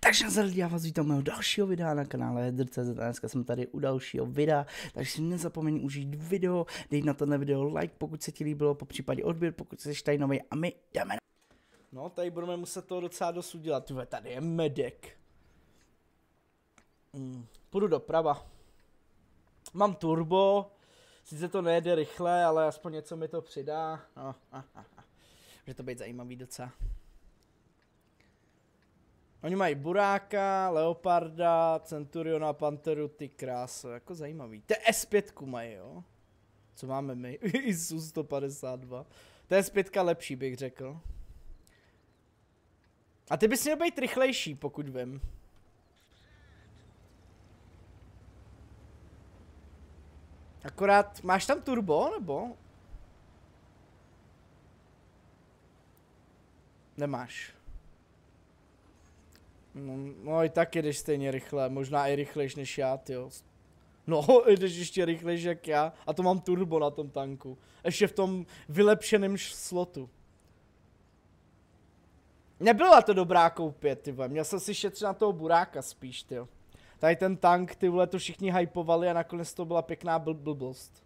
Takže nazdar, já vás vítám mého dalšího videa na kanále Hedr.cz a dneska jsem tady u dalšího videa, takže si nezapomeň užít video, dej na tohle video like, pokud se ti líbilo, po případě odběr, pokud jsi tady nový a my jdeme na... No, tady budeme muset toho docela dost udělat, tady je medek. Půjdu doprava. Mám turbo, sice to nejede rychle, ale aspoň něco mi to přidá. No, může to být zajímavý docela. Oni mají buráka, leoparda, centuriona, panteru, ty kráso, jako zajímavý. To je S5 mají, jo? Co máme my? ISU 152. To je S5 lepší, bych řekl. A ty bys měl být rychlejší, pokud vím. Akorát, máš tam turbo, nebo? Nemáš. No i tak jedeš stejně rychle, možná i rychlejš než já, tyjo. No, jdeš ještě rychlejš jak já a to mám turbo na tom tanku. Ještě v tom vylepšeném slotu. Nebyla to dobrá koupě, ty vole. Měl jsem si šetřit na toho buráka spíš, tyjo. Tady ten tank, ty vole, to všichni hypovali a nakonec to byla pěkná blbost.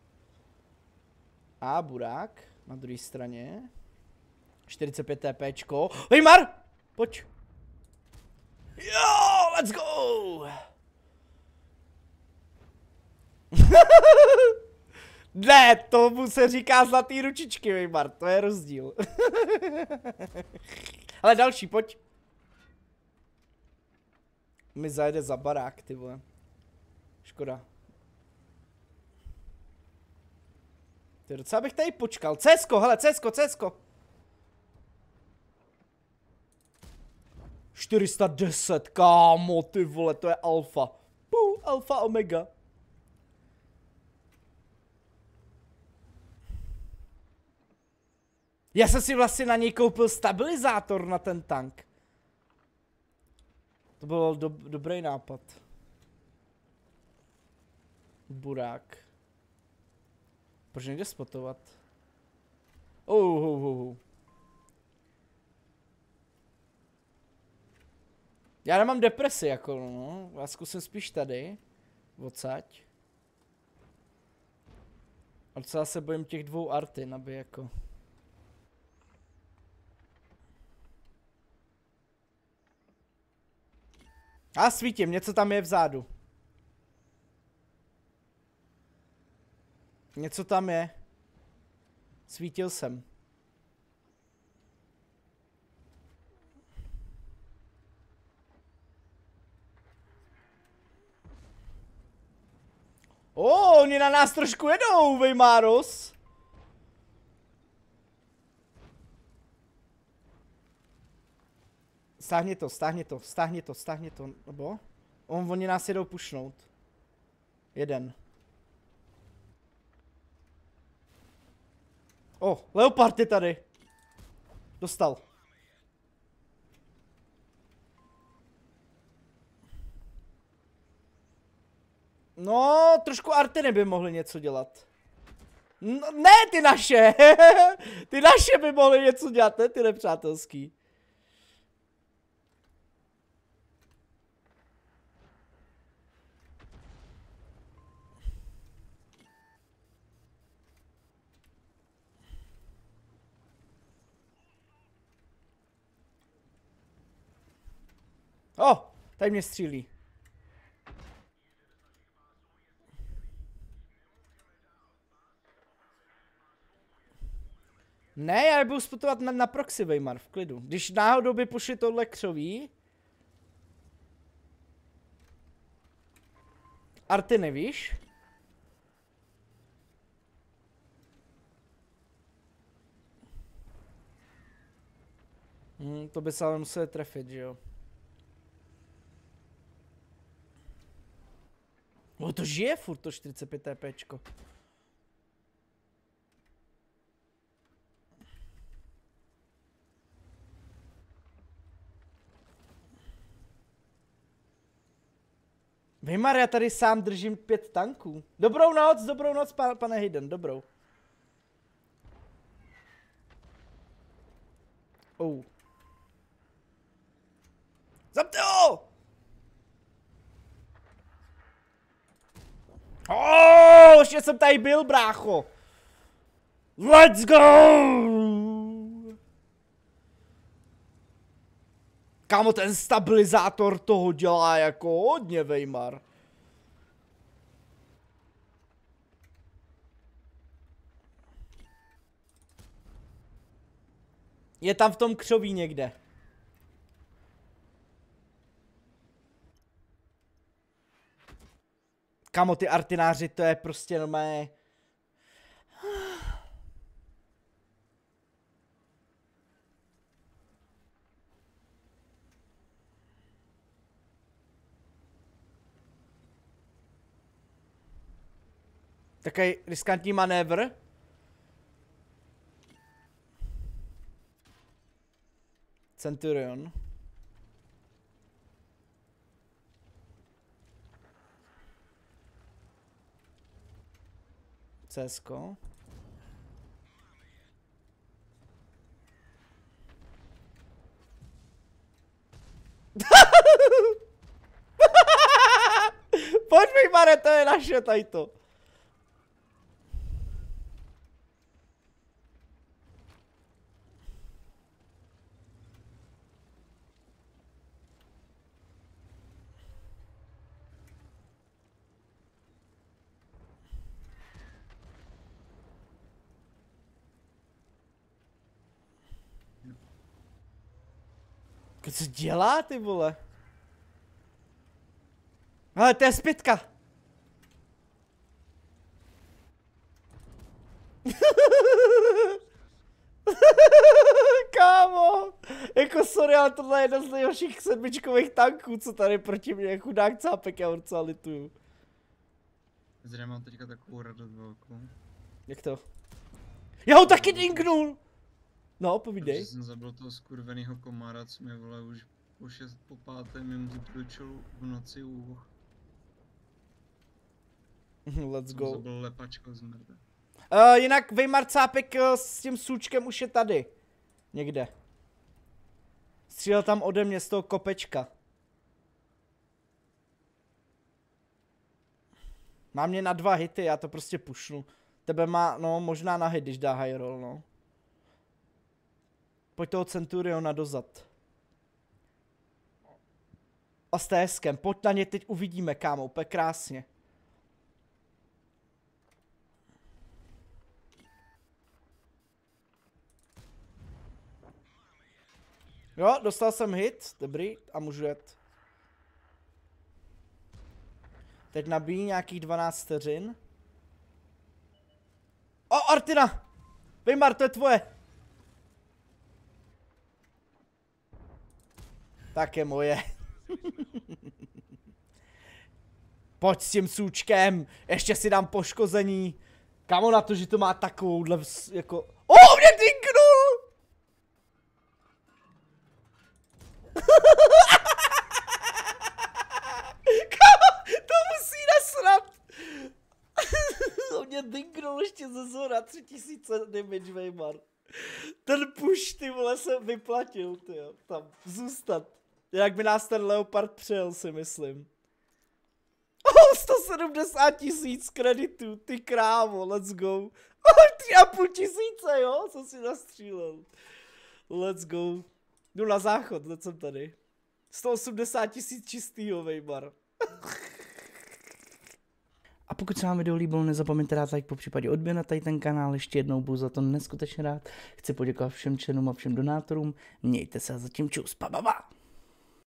A burák na druhé straně. 45 TPčko. Hejmar! Pojď. Jo, let's go! Ne, tomu se říká zlatý ručičky, Weimar, to je rozdíl. Ale další, pojď. Mi zajede za barák, ty vole. Škoda. Ty docela bych tady počkal. Cesko, hele, cesko. 410, kámo, ty vole, to je alfa. Alfa omega. Já jsem si vlastně na něj koupil stabilizátor na ten tank. To byl dobrý nápad. Burák. Proč nejde spotovat? Já nemám depresi, jako no. Já zkusím spíš tady. Odsaď. A docela se bojím těch dvou artin, aby jako... A svítím, něco tam je vzadu. Něco tam je. Svítil jsem. Oni na nás trošku jedou, Weimaros. Stáhni to, nebo? Oni nás jedou pušnout. Jeden. Leopard je tady. Dostal. No, trošku artiny by mohly něco dělat. No, ne, ty naše! Ty naše by mohly něco dělat, ne ty nepřátelský. Tady mě střílí. Ne, já budu spotovat na proxy, Weimar, v klidu. Když náhodou by pošli tohle křoví. Arty nevíš? To by se ale museli trefit, že jo? To žije furt to 45 TPčko. Weimar, já tady sám držím 5 tanků. Dobrou noc, pane Hayden, dobrou. Zabte ho! že jsem tady byl, brácho. Let's go! Kámo, ten stabilizátor toho dělá jako hodně, Weimar. Je tam v tom křoví někde. Kámo, ty artináři, to je prostě normálně... Takový riskantní manévr. Centurion. CSko. Pojď mi, Mare, to je naše tady to. Co dělá, ty vole? Ale to je zpětka. Kámo, jako sorry, ale tohle je jeden z nejhorších sedmičkových tanků, co tady proti mě, chudák cápek, já ho docela lituju. Zřejmě mám teďka takovou radost velkou. Jak to? Já ho taky dinknul! No, povídej. Protože jsem zabil toho skurvenýho komára, co mi vole už po páté mi zbručil v noci úh. Let's go. Zabil lepačko z mrde. Jinak Weimar cápek s tím sůčkem už je tady. Někde. Střílel tam ode mě z toho kopečka. Má mě na 2 hity, já to prostě pušnu. Tebe má, no, možná na hit, když dá high roll, no. Pojď toho Centuriona dozad. A s TSkem, pojď na ně, teď uvidíme, kámo, úplně krásně. Jo, dostal jsem hit, dobrý, a můžu jet. Teď nabíjí nějakých 12 vteřin. O, Artina! Weimar, to je tvoje! Tak je moje. Pojď s tím sůčkem, ještě si dám poškození. Kámo, na to, že to má takovouhle jako... O, mě dinknul! Kámo, to musí nasrat. On mě dinknul ještě ze zhora, 3000 damage, Weimar. Ten push, ty vole, se vyplatil, tyjo, tam zůstat. Jak by nás ten Leopard přejel, si myslím. 170 000 kreditů, ty krávo, let's go. 3500, jo, co si nastřílel. Let's go. Jdu na záchod, teď jsem tady. 180 000 čistýho, Weimar. A pokud se vám video líbilo, nezapomeňte dát like, po případě odběr na tady ten kanál, ještě jednou budu za to neskutečně rád. Chci poděkovat všem členům a všem donátorům, mějte se a zatím čus, pa.